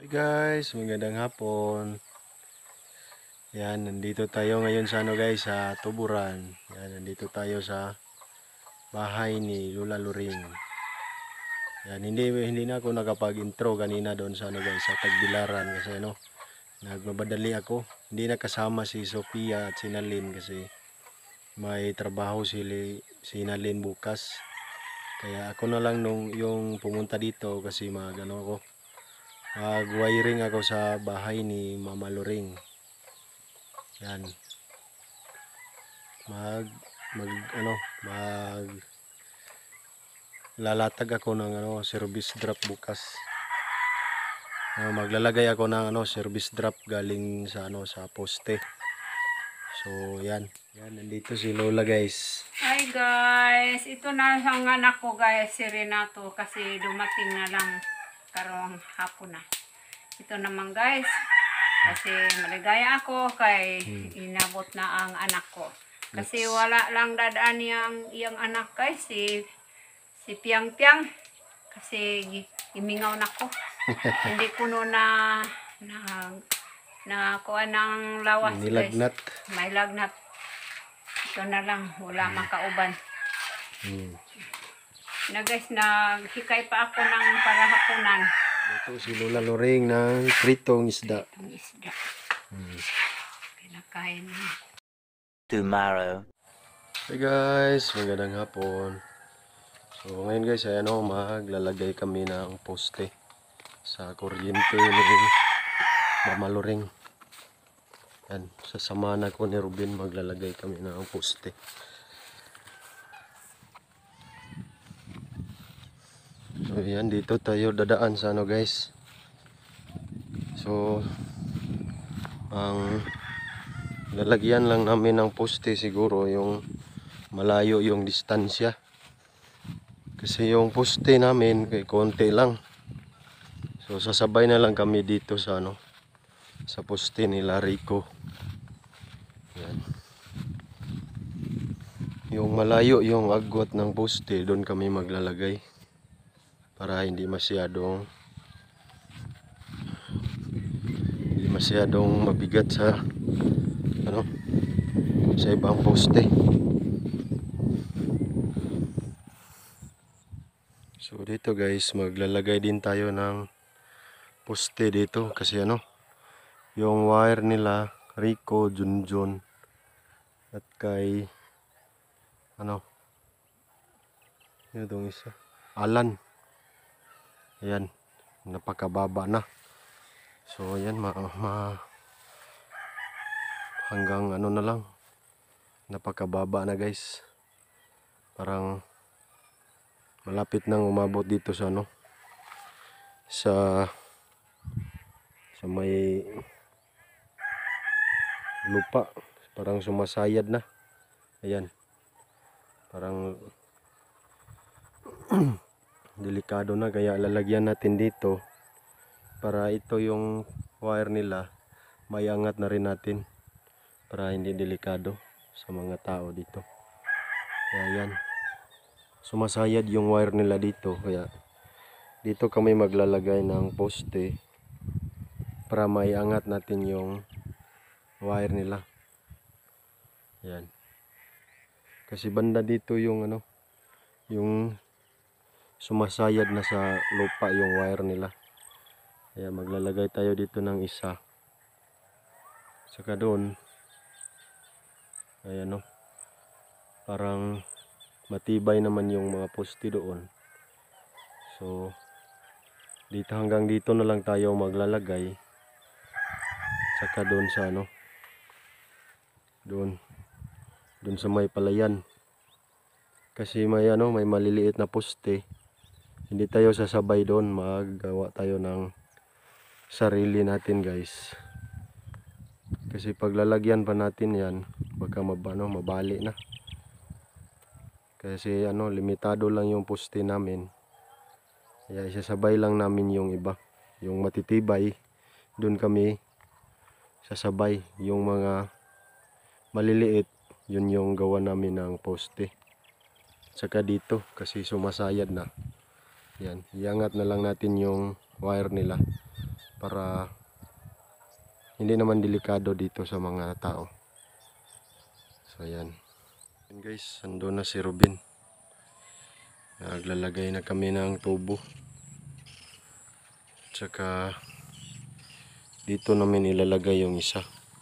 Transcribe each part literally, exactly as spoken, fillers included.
Hey guys, magandang hapon. Yan, nandito tayo ngayon sa ano guys, sa Tuburan. Yan, nandito tayo sa bahay ni Lola Luring. Yan, hindi hindi na ako nakapag-intro kanina doon sa ano guys, sa Tagbilaran kasi ano, nagmabadali ako. Hindi na kasama si Sophia at si Nalin kasi may trabaho si, si Nalin bukas. Kaya ako na lang nung yung pumunta dito kasi mag ano ako, mag-wiring ako sa bahay ni Mama Luring. Yan. Mag mag ano, mag lalatag ako ng ano, service drop bukas. Uh, maglalagay ako ng ano, service drop galing sa ano, sa poste. So, yan. Yan, nandito si Lola, guys. Hi guys, ito na ang anak ko guys, si Renato, kasi dumating na lang karong hapon na. Ito naman guys, kasi maligaya ako kay inabot na ang anak ko. Kasi wala lang dadaan yang iyang anak guys, si si Piang Piang. Kasi imingaw na ko. Hindi ko no na na na kuha ng lawas Nilagnat. guys. May lagnat. Ito na lang, wala makauban. Hmm. Na guys, naghikay pa ako ng parahapunan. Ito si Lola Luring ng pritong isda. Itong isda. Hmm. Pinakain na. Tomorrow. Hey guys, magandang hapon. So ngayon guys, ayan o, maglalagay kami ng poste sa kuryente ni Mama Luring. Yan, sasamahan ako ni Ruben, maglalagay kami ng poste. So yan, dito tayo dadaan sa ano guys. So ang lalagyan lang namin ng poste siguro yung malayo yung distansya. Kasi yung poste namin kay konti lang. So sasabay na lang kami dito sa ano, sa poste nila Rico. Yan. Yung malayo yung agwat ng poste, doon kami maglalagay para hindi masyadong hindi masyadong mabigat sa ano, sa ibang poste. So dito guys, maglalagay din tayo ng poste dito kasi ano, yung wire nila Rico, Junjun at kay ano, yun itong isa, Alan. Ayan, napakababa na. So ayan, ma, ma hanggang ano na lang, napakababa na guys. Parang malapit nang umabot dito sa ano, sa sa may lupa, parang sumasayad na. Ayan, parang delikado na, kaya lalagyan natin dito para ito yung wire nila, may angat na rin natin para hindi delikado sa mga tao dito. Kaya yan, sumasayad yung wire nila dito, kaya dito kami maglalagay ng poste para may angat natin yung wire nila. Yan, kasi banda dito yung ano, yung sumasayad na sa lupa yung wire nila. Kaya maglalagay tayo dito ng isa. Saka doon, ayan o, parang matibay naman yung mga poste doon. So dito, hanggang dito na lang tayo maglalagay. Saka doon sa ano, doon doon sa may palayan, kasi may ano, may maliliit na poste. Hindi tayo sasabay doon, maggawa tayo ng sarili natin guys. Kasi paglalagyan pa natin yan, baka mabano, mabali na. Kasi ano, limitado lang yung poste namin. Kaya isasabay lang namin yung iba. Yung matitibay, doon kami sasabay. Yung mga maliliit, yun yung gawa namin ng poste. Saka dito, kasi sumasayad na. Yan, iangat na lang natin yung wire nila para hindi naman delikado dito sa mga tao. So ayan. Ayan guys, ando na si Robin. Naglalagay na kami ng tubo. Tsaka dito namin ilalagay yung isa.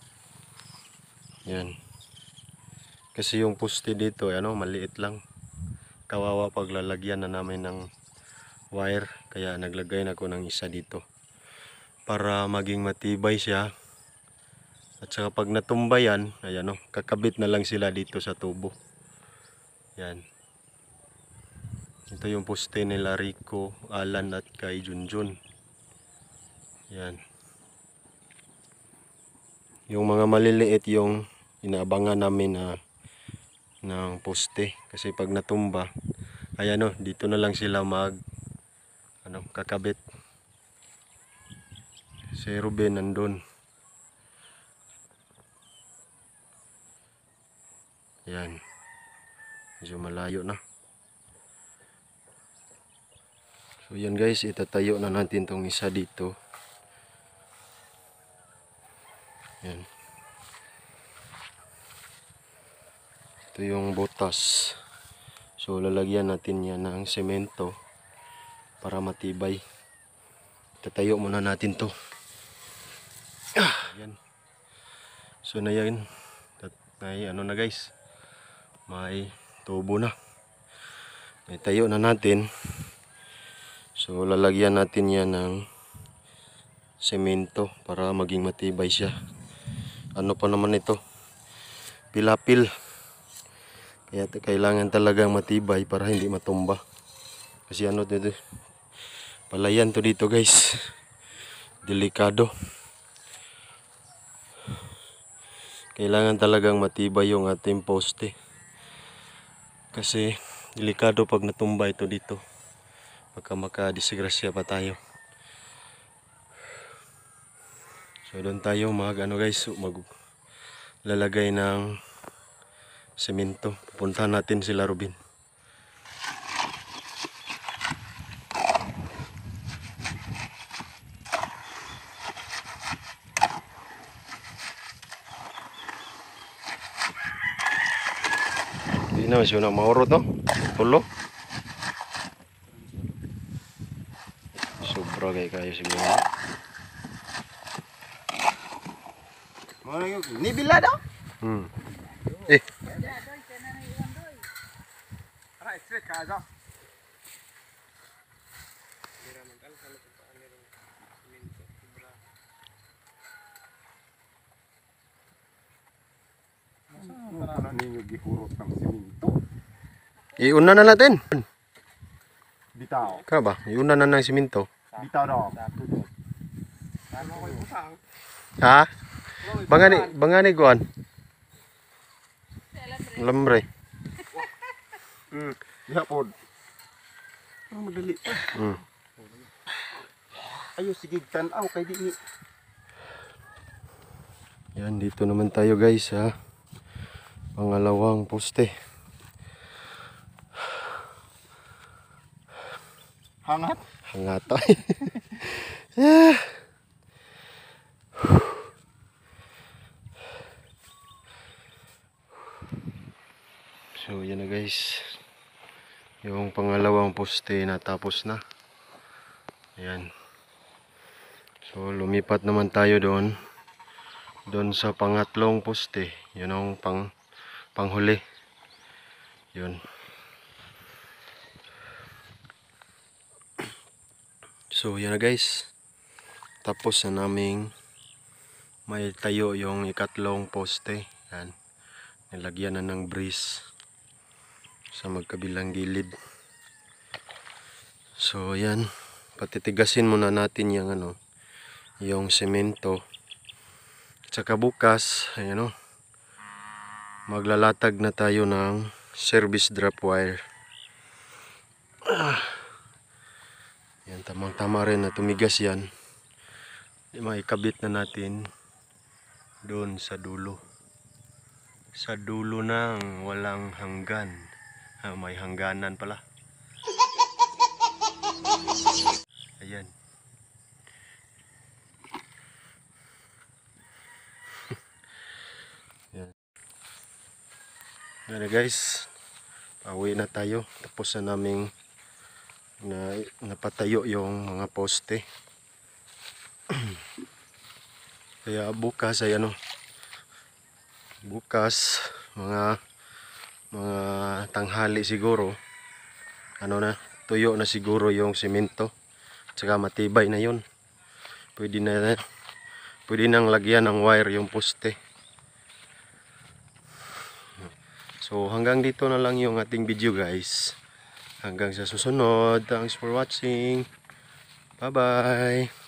Yan. Kasi yung poste dito, ano, maliit lang. Kawawa pag lalagyan na namin ng wire. Kaya naglagay na ako ng isa dito. Para maging matibay siya. At saka pag natumba yan, ayan o, kakabit na lang sila dito sa tubo. Yan. Ito yung poste nila Rico, Alan at kay Junjun. Yan. Yung mga maliliit yung inaabangan namin na ng poste. Kasi pag natumba, ayan o, dito na lang sila mag ano, kakabit. Si Ruben nandun. Yan. Medyo malayo na. So yan guys, itatayo na natin tong isa dito. Yan. Ito yung butas. So lalagyan natin yan ng semento para matibay. Itatayo muna natin to. Ah, yan. So na yan. May ano na guys. May tubo na. Itayo na natin. So lalagyan natin yan ng semento para maging matibay siya. Ano pa naman ito? Pilapil. Kaya kailangan talagang matibay para hindi matumba. Kasi ano dito? Palayan to dito guys. Delikado. Kailangan talagang matibay yung ating poste. Kasi delikado pag natumba ito dito. Baka makadisgrasya pa tayo. So doon tayo mag ano guys, mag lalagay ng semento. Pupuntahan natin sila Robin. Hindi na siya na mauro to. Tulo. Sobra kay kayo siguro. Ni bila daw. Hmm. Eh. Ara straight ka daw. Ano ninyo gihurot ng simento? Iuna na natin. Bitaw. Ka ba? Iuna na ng simento. Bitaw daw. Ha? Bangani, bangani kuan. Lambre. Hmm, diha pod. Ang madali. Hmm. Ayo sige tan-aw kay di ni. Yan, dito naman tayo guys ha. Pangalawang poste. Hangat. Hangat. Yeah. So yan na guys. Yung pangalawang poste natapos na. Ayan. So lumipat naman tayo doon. Doon sa pangatlong poste. Yun ang pang panghuli. Yun. So yan na guys. Tapos na naming may tayo yung ikatlong poste. Yan. Nilagyan na ng brace sa magkabilang gilid. So yan, patitigasin muna natin yung ano, yung semento. Tsaka bukas, ayan o, maglalatag na tayo ng service drop wire. Ah. Yan, tamang tama rin na tumigas yan. Maikabit na natin doon sa dulo. Sa dulo ng walang hanggan. Ah, may hangganan pala. Ayan. Yan na guys, pauwi na tayo. Tapos na naming na, napatayo yung mga poste. Kaya bukas ay ano, bukas mga mga tanghali siguro, ano na, tuyo na siguro yung simento. Tsaka matibay na yun. Pwede na, pwede nang lagyan ng wire yung poste. So hanggang dito na lang yung ating video guys. Hanggang sa susunod. Thanks for watching. Bye bye.